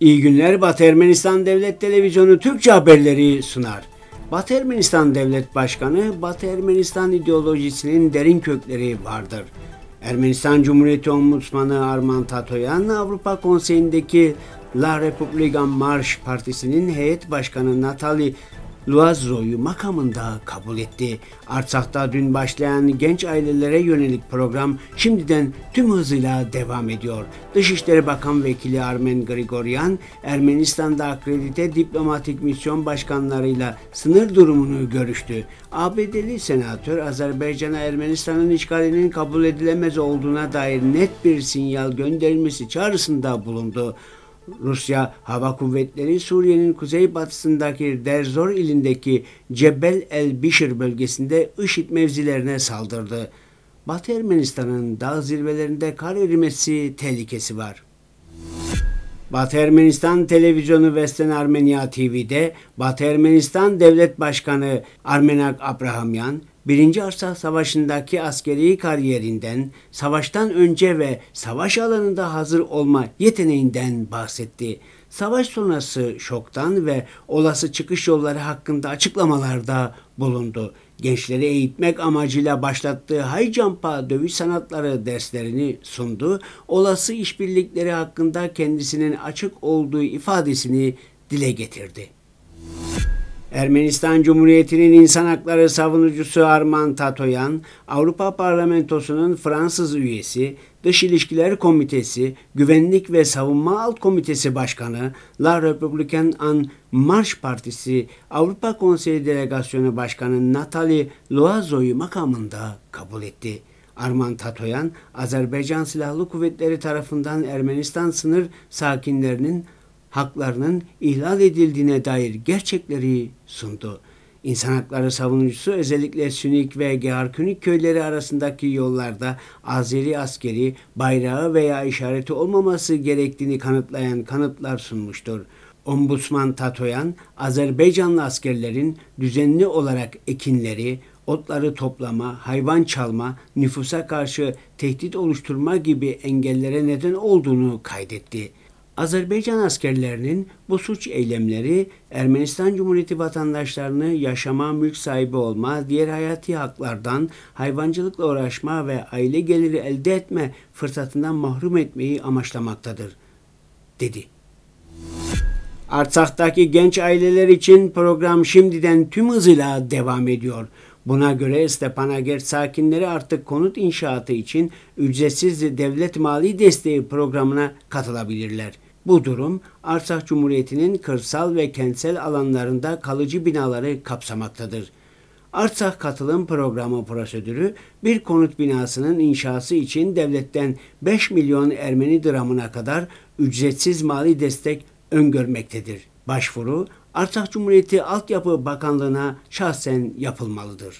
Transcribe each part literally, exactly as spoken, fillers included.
İyi günler. Batı Ermenistan Devlet Televizyonu Türkçe haberleri sunar. Batı Ermenistan Devlet Başkanı, Batı Ermenistan ideolojisinin derin kökleri vardır. Ermenistan Cumhuriyeti Ombudsmanı Armand Tatoyan, Avrupa Konseyi'ndeki La Republika En Marche Partisi'nin heyet başkanı Nathalie Loiseau'yu makamında kabul etti. Artsak'ta dün başlayan genç ailelere yönelik program şimdiden tüm hızıyla devam ediyor. Dışişleri Bakan Vekili Armen Grigoryan, Ermenistan'da akredite diplomatik misyon başkanlarıyla sınır durumunu görüştü. A B D'li senatör Azerbaycan'a Ermenistan'ın işgalinin kabul edilemez olduğuna dair net bir sinyal gönderilmesi çağrısında bulundu. Rusya Hava Kuvvetleri Suriye'nin kuzeybatısındaki Derzor ilindeki Cebel el Bişir bölgesinde IŞİD mevzilerine saldırdı. Batı Ermenistan'ın dağ zirvelerinde kar erimesi tehlikesi var. Batı Ermenistan Televizyonu Western Armenia T V'de Batı Ermenistan Devlet Başkanı Armenak Abrahamyan, Birinci Arsak Savaşı'ndaki askeri kariyerinden, savaştan önce ve savaş alanında hazır olma yeteneğinden bahsetti. Savaş sonrası şoktan ve olası çıkış yolları hakkında açıklamalarda bulundu. Gençleri eğitmek amacıyla başlattığı High Jump'a dövüş sanatları derslerini sundu. Olası işbirlikleri hakkında kendisinin açık olduğu ifadesini dile getirdi. Ermenistan Cumhuriyeti'nin insan hakları savunucusu Armand Tatoyan, Avrupa Parlamentosu'nun Fransız üyesi, Dış İlişkiler Komitesi, Güvenlik ve Savunma Alt Komitesi Başkanı, La Republika En Marche Partisi, Avrupa Konseyi Delegasyonu Başkanı Nathalie Loiseau'yu makamında kabul etti. Armand Tatoyan, Azerbaycan Silahlı Kuvvetleri tarafından Ermenistan sınır sakinlerinin haklarının ihlal edildiğine dair gerçekleri sundu. İnsan hakları savunucusu özellikle Sünik ve Geharkunik köyleri arasındaki yollarda Azeri askeri bayrağı veya işareti olmaması gerektiğini kanıtlayan kanıtlar sunmuştur. Ombudsman Tatoyan, Azerbaycanlı askerlerin düzenli olarak ekinleri, otları toplama, hayvan çalma, nüfusa karşı tehdit oluşturma gibi engellere neden olduğunu kaydetti. Azerbaycan askerlerinin bu suç eylemleri Ermenistan Cumhuriyeti vatandaşlarını yaşama, mülk sahibi olma, diğer hayati haklardan, hayvancılıkla uğraşma ve aile geliri elde etme fırsatından mahrum etmeyi amaçlamaktadır, dedi. Artsak'taki genç aileler için program şimdiden tüm hızıyla devam ediyor. Buna göre Stepanakert sakinleri artık konut inşaatı için ücretsiz devlet mali desteği programına katılabilirler. Bu durum Artsakh Cumhuriyeti'nin kırsal ve kentsel alanlarında kalıcı binaları kapsamaktadır. Artsakh Katılım Programı prosedürü bir konut binasının inşası için devletten beş milyon Ermeni dramına kadar ücretsiz mali destek öngörmektedir. Başvuru Artsakh Cumhuriyeti Altyapı Bakanlığı'na şahsen yapılmalıdır.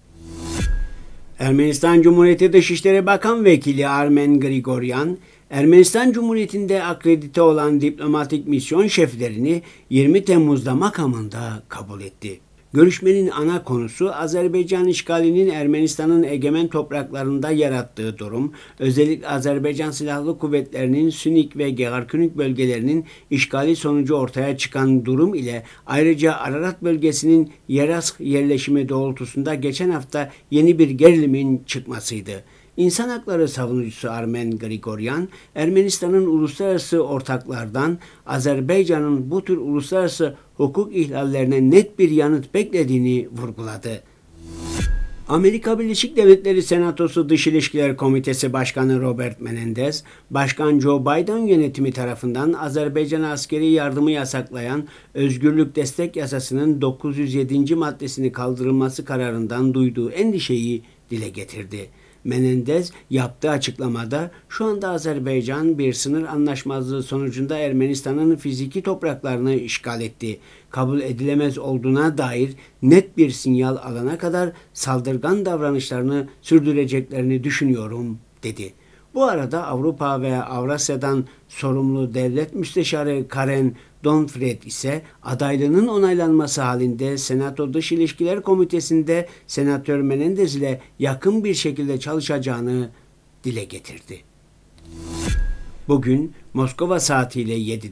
Ermenistan Cumhuriyeti Dışişleri Bakan Vekili Armen Grigoryan, Ermenistan Cumhuriyeti'nde akredite olan diplomatik misyon şeflerini yirmi Temmuz'da makamında kabul etti. Görüşmenin ana konusu Azerbaycan işgalinin Ermenistan'ın egemen topraklarında yarattığı durum, özellikle Azerbaycan Silahlı Kuvvetleri'nin Sünik ve Geharkunik bölgelerinin işgali sonucu ortaya çıkan durum ile ayrıca Ararat bölgesinin Yerask yerleşimi doğrultusunda geçen hafta yeni bir gerilimin çıkmasıydı. İnsan hakları savunucusu Armen Grigoryan, Ermenistan'ın uluslararası ortaklardan Azerbaycan'ın bu tür uluslararası hukuk ihlallerine net bir yanıt beklediğini vurguladı. Amerika Birleşik Devletleri Senatosu Dış İlişkiler Komitesi Başkanı Robert Menendez, Başkan Joe Biden yönetimi tarafından Azerbaycan'a askeri yardımı yasaklayan Özgürlük Destek Yasası'nın dokuz yüz yedinci maddesini kaldırılması kararından duyduğu endişeyi dile getirdi. Menendez yaptığı açıklamada şu anda Azerbaycan bir sınır anlaşmazlığı sonucunda Ermenistan'ın fiziki topraklarını işgal etti. Kabul edilemez olduğuna dair net bir sinyal alana kadar saldırgan davranışlarını sürdüreceklerini düşünüyorum, dedi. Bu arada Avrupa ve Avrasya'dan sorumlu devlet müsteşarı Karen Donfred ise adaylığının onaylanması halinde Senato Dış İlişkiler Komitesi'nde Senatör Menendez ile yakın bir şekilde çalışacağını dile getirdi. Bugün Moskova saatiyle yedide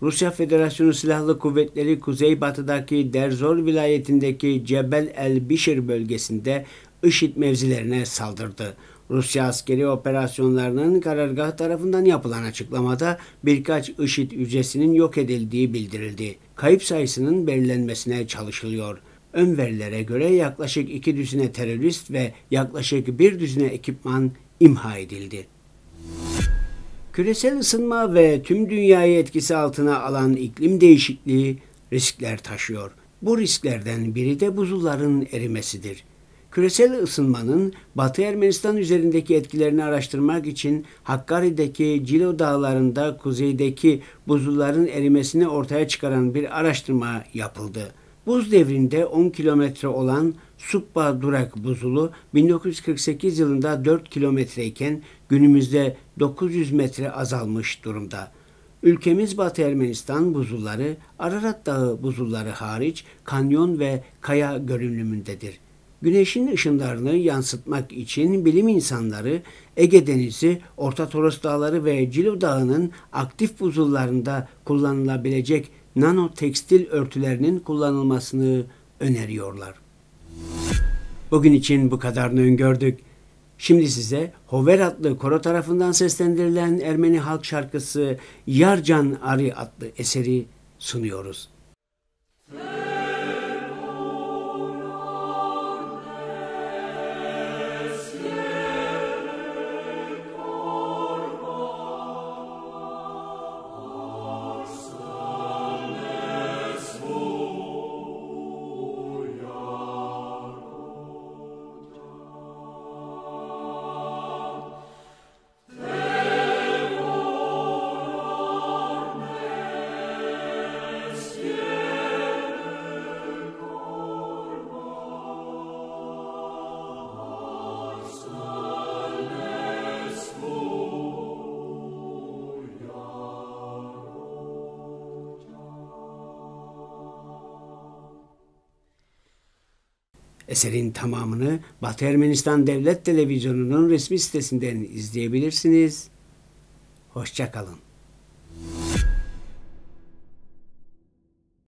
Rusya Federasyonu Silahlı Kuvvetleri kuzeybatıdaki Derzor vilayetindeki Cebel el-Bişir bölgesinde IŞİD mevzilerine saldırdı. Rusya askeri operasyonlarının karargah tarafından yapılan açıklamada birkaç IŞİD ücresinin yok edildiği bildirildi. Kayıp sayısının belirlenmesine çalışılıyor. Ön verilere göre yaklaşık iki düzine terörist ve yaklaşık bir düzine ekipman imha edildi. Küresel ısınma ve tüm dünyayı etkisi altına alan iklim değişikliği riskler taşıyor. Bu risklerden biri de buzulların erimesidir. Küresel ısınmanın Batı Ermenistan üzerindeki etkilerini araştırmak için Hakkari'deki Cilo Dağları'nda kuzeydeki buzulların erimesini ortaya çıkaran bir araştırma yapıldı. Buz devrinde on kilometre olan Suppa Durak buzulu bin dokuz yüz kırk sekiz yılında dört kilometreyken günümüzde dokuz yüz metre azalmış durumda. Ülkemiz Batı Ermenistan buzulları Ararat Dağı buzulları hariç kanyon ve kaya görünümündedir. Güneşin ışınlarını yansıtmak için bilim insanları Ege Denizi, Orta Toros Dağları ve Cilo Dağı'nın aktif buzullarında kullanılabilecek nano tekstil örtülerinin kullanılmasını öneriyorlar. Bugün için bu kadarını öngördük. Şimdi size Hover adlı koro tarafından seslendirilen Ermeni halk şarkısı Yarcan Ari adlı eseri sunuyoruz. Eserin tamamını Batı Ermenistan Devlet Televizyonu'nun resmi sitesinden izleyebilirsiniz. Hoşça kalın.